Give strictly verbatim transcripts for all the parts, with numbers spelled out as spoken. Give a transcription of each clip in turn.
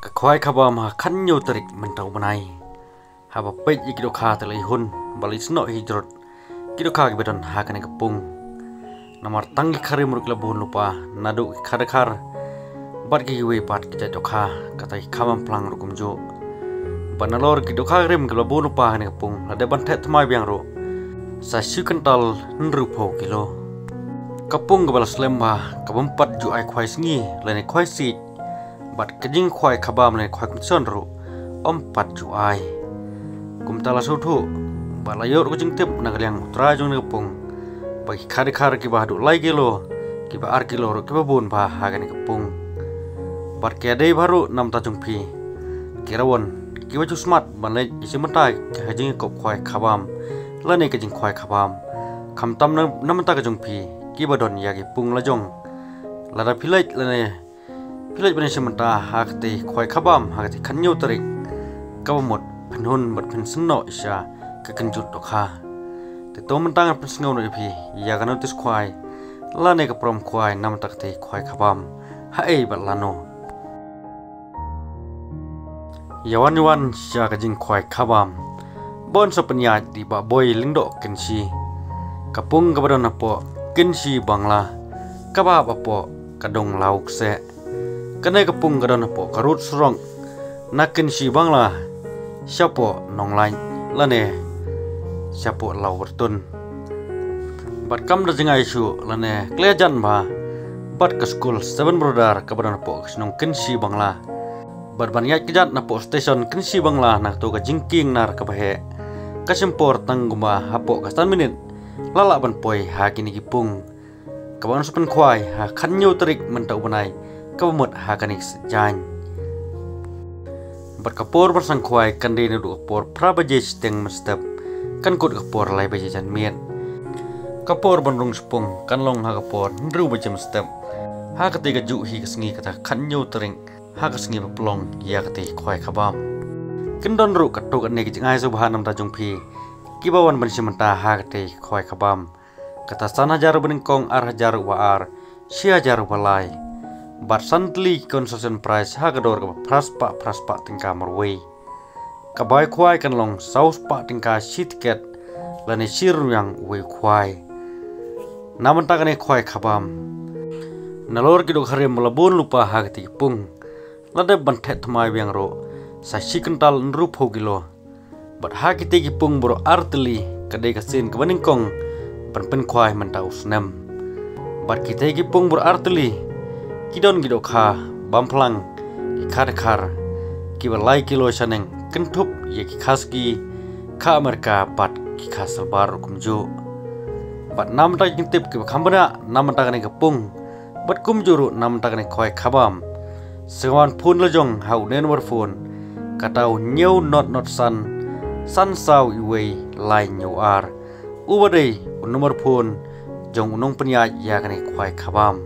Kwai kaba ma kanyo tarik mentau benai. Haba pej iki dokha telai hun balis no hijrot. Ki dokha ki bedon ha kane kepung. Namar tangi kharim ruk labun lupa nadu khadakar. Bat ki we pat ki dokha katai khamam plang rukum jo. Banalor ki dokha rim ki labun lupa kane kepung lade ban the thmai biang ro. Sa shu kental nru pho kilo. Kapung ke balas lemba kabempat ju ai khwai sngi lene khwai si. Bat kejing khwai khabam le khwai kumson ru ompat ju ai kum tala sutu balayor ko jing tip nagaliang utra jung ne pung bagi khari khar ki bahdu lai kilo ki ba ar kilo ru ki ba bun ba ha ga ne pung bat ke dei baru nam ta jung phi kirawon ki ba ju smart ban le isi matai ka jing ko khwai khabam la ne ka jing khwai khabam kham tam nam ta ka jung phi ki ba don ya ki pung la jong la da philai la ne Pilih bani sementara hakti khoi khabam hakti khanyo tarik kabamot penhun bat pensno isya ke kenjut dokha te to mentang pensno no ipi ya kan notis khoi lane ka prom khoi nam takti khoi khabam ha ei bat lano yawan yawan sya ka jing khoi khabam bon so penya di ba boy lingdo kensi kapung kabadon apo kensi bangla kabab apo kadong lauk se Kanai kepung kadon apo karut serong nakin si bangla siapo nong lain lane siapo lau bertun bat kam da jengai su lane klejan ba bat ke school seven brother kabadon apo snong kensi bangla bat banyak kejat napo station kensi bangla nak to ka jingking nar ka bahe kasempor tangguma apo kastan minit lala ban poi ha kini kipung kabon supen khwai ha khanyo tarik mentau banai kabamot hakanik jan bat kapor bersang khwai kan de du kapor prabaje steng mestep kan kut kapor lai baje jan miet kapor bandung sepung kan long ha kapor nru baje mestep ha ketiga ju hi kesngi kata khanyo tering ha kesngi plong ya keti khwai khabam kendon ru katuk ane ki ngai subhan nam ta jung phi kibawan ban simenta ha keti khwai khabam kata sana jaru beningkong ar jaru wa ar sia jaru balai Bat santli concession price hagador ka praspa praspa tingka marway kabai khwai kan long saus pa tingka shitket lane sir yang we khwai naman ta kane khwai khabam nalor ki do kharim labun lupa hagti pung lade ban the thmai biang ro sa sikental nru pho kilo bat hagti ki pung bro artli kade ka sin ka baningkong ban pen khwai man ta usnam bat ki te ki pung bro artli Kidon gido kha bamplang ki khar khar ki balai kilo saneng kentup ye ki khaski kha amerika bat ki khasal bar kumjo bat nam ta kintip ki khambana nam ta kane kapung bat kumjuru nam ta kane khoi khabam sewan phun lajong hau nen war phone katau new not not san san sau iwei lai new ar ubadei nomor phone jong unong penya ya kane khoi khabam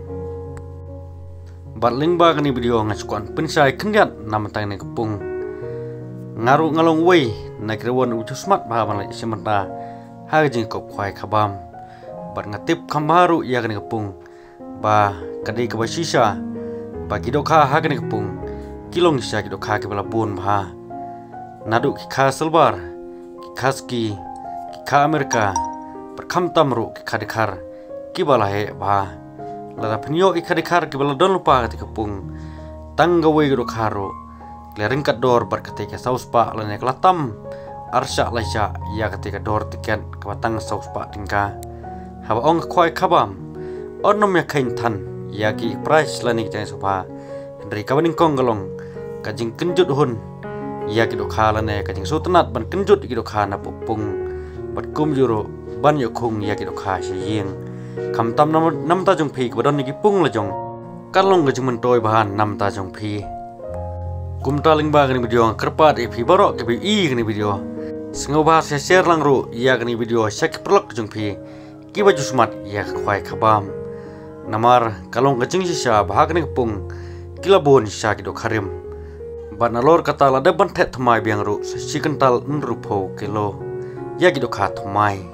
Bat lingba kani video ngaskuan pensai kendiat nama tangane kepung ngaru ngalong wei nakrewan ucu smart bahaban lai sementa hajing kop khwai khabam bat ngatip khambaru ya kani kepung ba kadi ka basisa ba gidokha ha kani kepung kilong sya gidokha ke bala bun ba nadu ki kha silbar ki khaski ki kha amerika par kham tamru ki khadikhar ki bala he ba Lada penyo ikadikar ki bala don lupa ketika pung tangga we gado karo klerin kat dor bar ketika saus pa lane klatam arsya laisya ya ketika dor tiket ke batang saus pa tingka haba ong khwai khabam onom ya kain tan ya ki price lane ki sopa hendri kabaning kong galong kajing kenjut hun ya ki do khala ne kajing sutenat ban kenjut ki do khana pung bat kum juro ban yo khung ya ki do kha yeng Kam tam nam nam ta jong phi kabadon ni pung la jong kalong ga jung toy bahan nam ta jong phi kum ta ling ba ga ni video kerpat e phi barok ke i ga ni video singo ba se share lang ru ya ga ni video shak prolog jong phi ki ba ju smart ya khwai khabam namar kalong ga jing sha ba ga ni pung kilabon sha ki do kharim banalor kata la de ban the thmai biang ru si kental nru pho kilo ya ki do kha thmai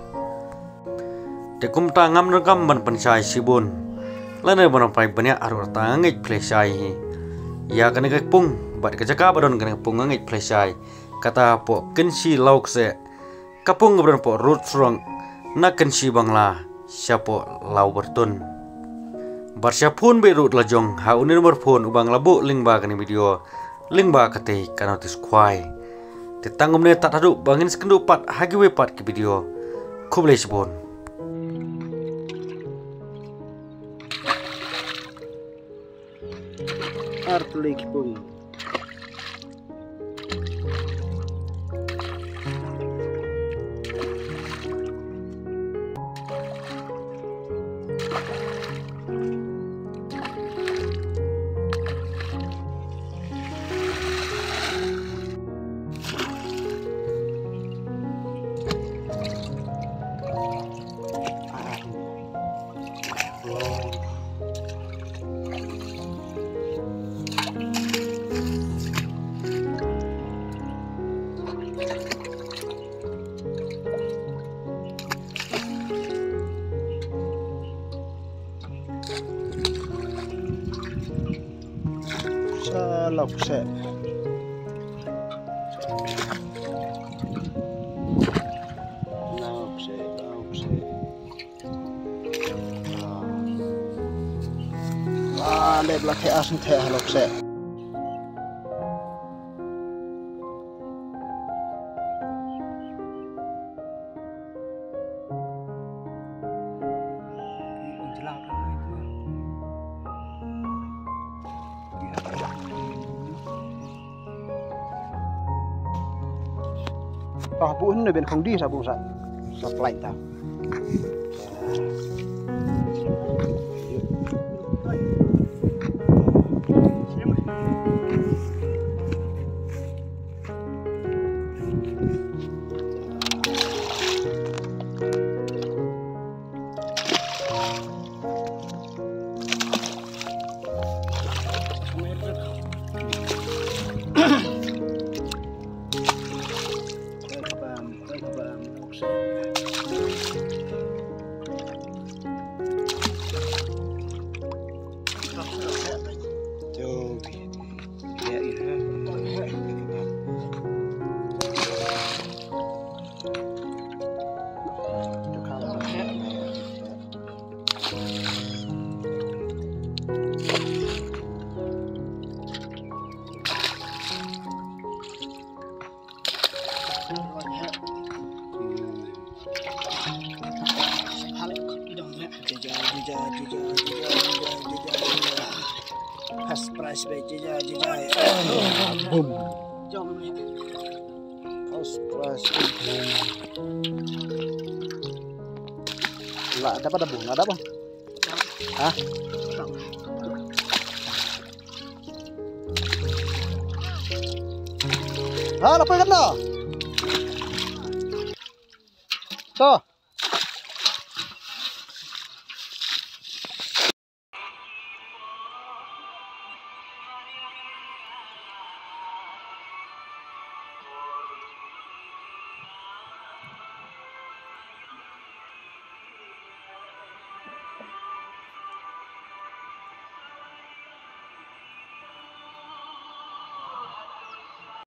Tekum ta ngam ngam ban pensai sibun lane ban pai banyak arur ta ngej plesai ya kan ke pung bat kejaka badon kan pung ngit plesai kata po kensi lauk se kapung badon po root strong na kensi bangla siapo lau bertun bar siapun be root lajong ha unir nomor phone ubang labu link ba kan video link ba kate kanotis kwai tetangum ne tak hadu bangin sekendu pat hagi we pat ke video kublai sebon artlik pun lọc sẽ lọc sẽ lọc sẽ à đẹp là thẻ sinh thẻ lọc sẽ tao buôn nơi bên không đi sao buôn sạch sạch lạnh tao Has price be jejak jejak boom jom ni has price lah dapat ada bung ada bang ah ah apa kan dah toh